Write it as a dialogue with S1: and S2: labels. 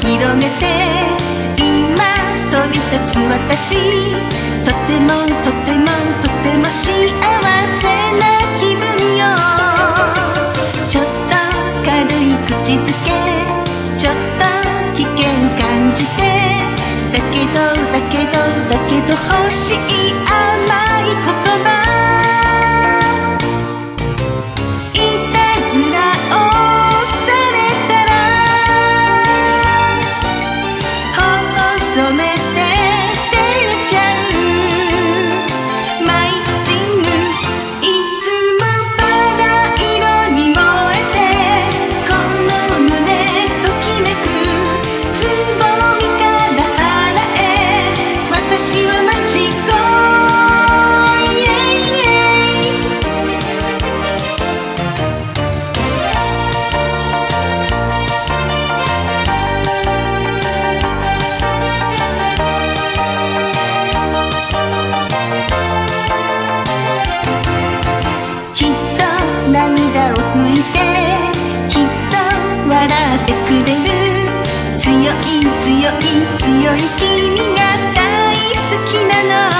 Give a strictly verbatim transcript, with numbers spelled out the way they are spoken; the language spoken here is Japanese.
S1: 広げて今飛び立つ私、とてもとてもとても幸せな気分よ。ちょっと軽い口づけ、ちょっと危険感じて、だけどだけどだけど欲しい甘い言葉、いたずらをされたら細めて照れちゃう。マイジングいつもバラ色に燃えて、この胸ときめくつぼみから花へ、私は待ち子。涙を拭いてきっと笑ってくれる。強い強い強い君が大好きなの。